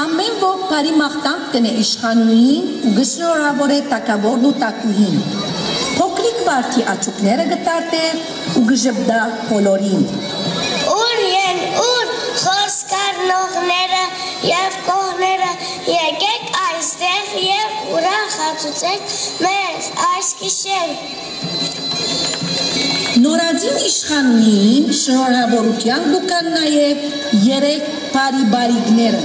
Ամեն ոք բարի մաղթանք կնե իշխանուին ու գշնորհավոր է տակավորն ու տակուհին։ Փոքրիկ վարդի աչուկները գտարտեր ու գժբդա բոլորին։ Ուր են ուր խոսքարնողները և կողները, եկեք այստեղ և ուրախացուցեք մեզ այս գիշեր։ Նորածին իշխանուին շնորհավորության դուքան նաև 3 բարի բարիքները։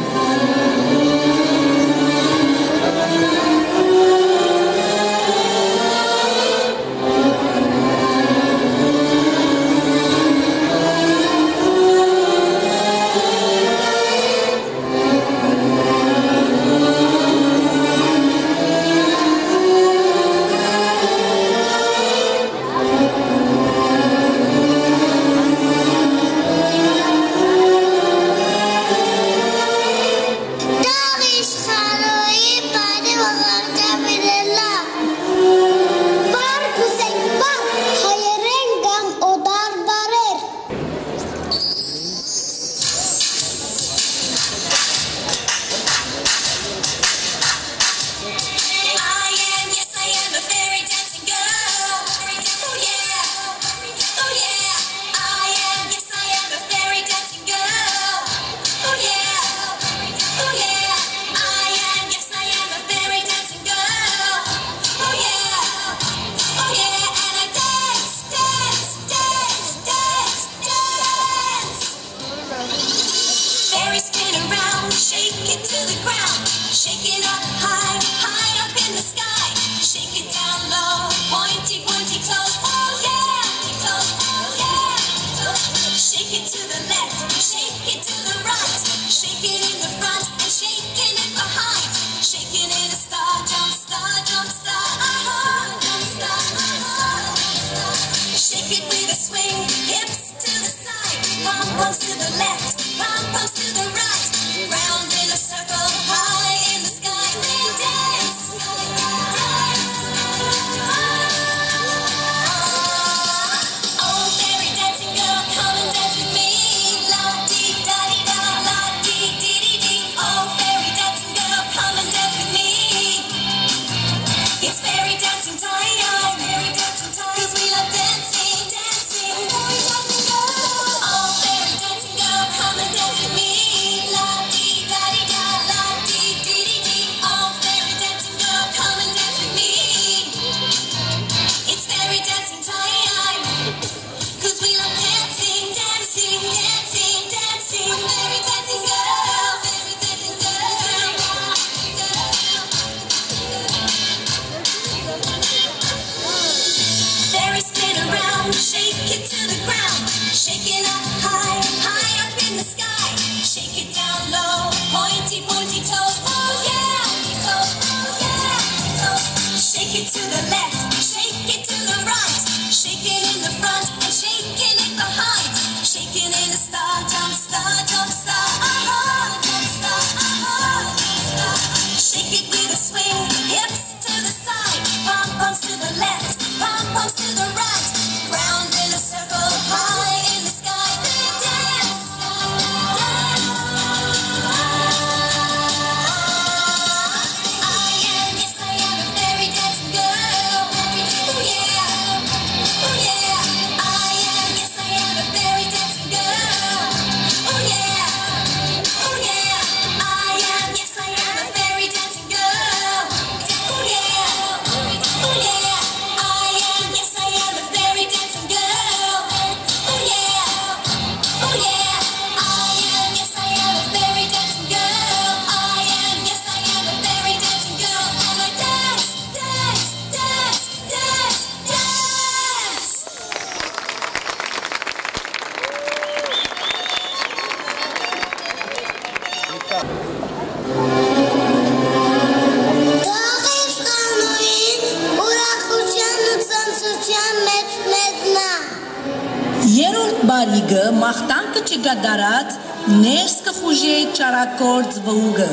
Բարիգը մաղթանքը չգադարած ներս կխուժե չարակորձ վուգը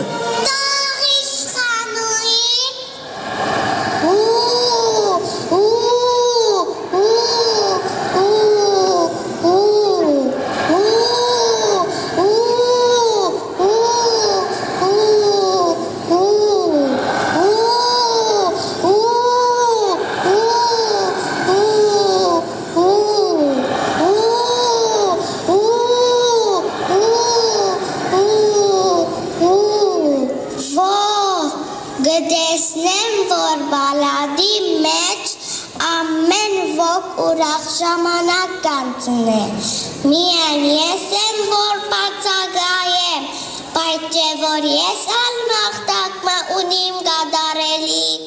գտեսնեմ, որ բալադի մեջ ամեն ոք ուրախ ժամանակ կանցնե, միայն ես եմ, որ բացագայեմ, բայց չէ, որ ես ալմաղթակմա ունիմ գադարելիք։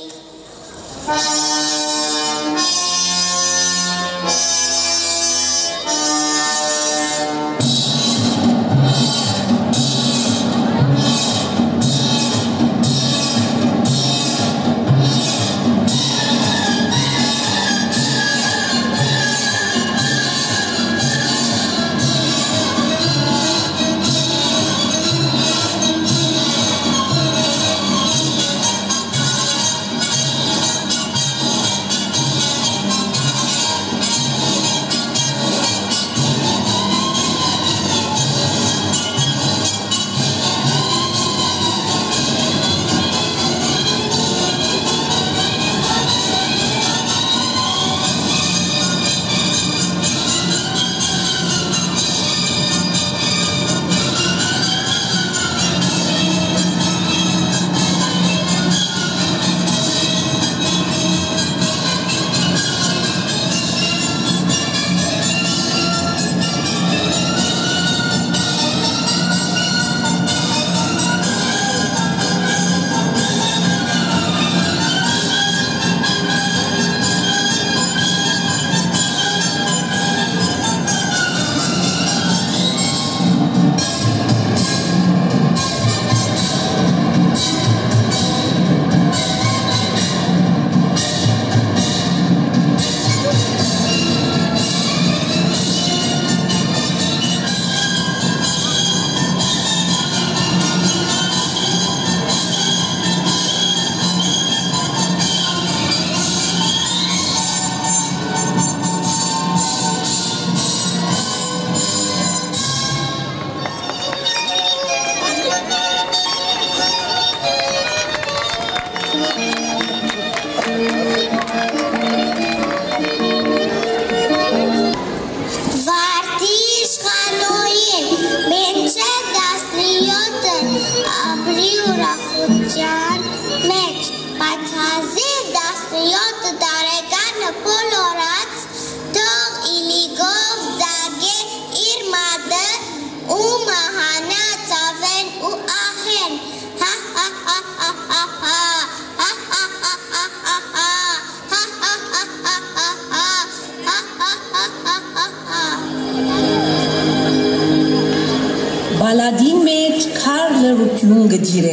Բալադին մեջ քար լրություն գդիրե,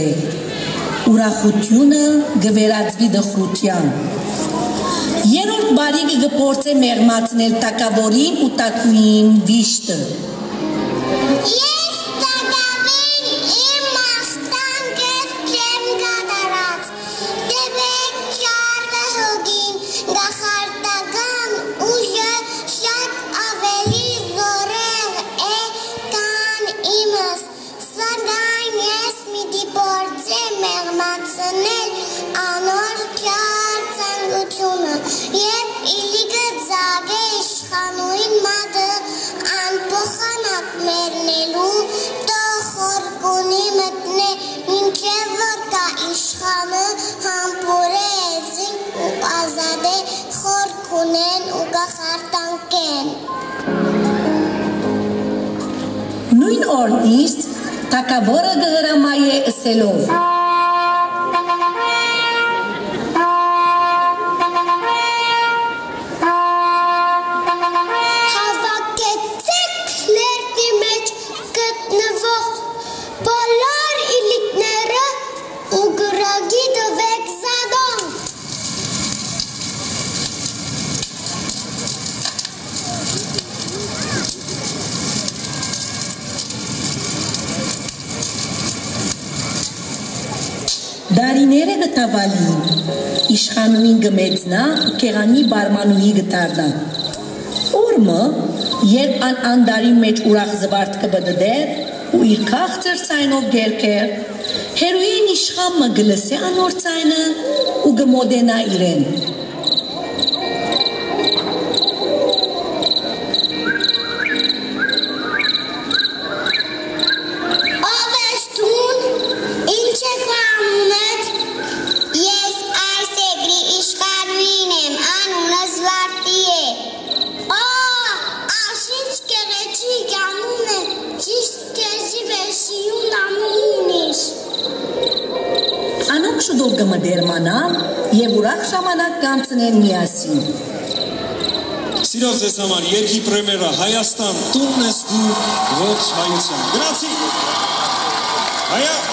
ուրախությունը գվերածվի դխրության։ Երորդ բարիգը գպորցե մեղմացնել տակավորին ու տակուին վիշտը։ Ես տակավին իմ մախտանքες չեմ գադարած, դեպեք չարը հոգին, գախարտական ուժը շատ ավելի զորեղ է կան իմս, սակայն ես միտի փորձեմ մեղմացնել անոր չար ցանկությունը, երբ իլիկը ձագե իշխանուին մատը անփոխանակ մեռնելու, թող խորքունի մտնե, մինչև որ կա իշխանը համբուրե զինք ու ազատե խորքունեն ու գախարտանքեն։ Նույն օրն իսկ տակավորը գհրամայե ըսելով. Հավաքեցեք լերտի մեջ գտնվող բոլոր իլիկները ու գրագի տվեք զադոնք։ Դարիները գտավալին, իշխանուին գմեցնա ու կեղանի բարմանուի գտարնա։ Օրմը, երբ անդարի մեջ ուրախ զվարդ կբդդեր ու իր քաղցր ցայնով գերքեր, հերուին իշխանը գլսե անոր ցայնը ու գմոդենա իրեն։ սիրտով կմդերմանան եւ ուրախ ժամանակ կանցնեն միասին։ Սիրով ձեզ համար երկի պրեմիերա Հայաստան տունն ես դու ոչ հայության։ Գրացի։ Հայա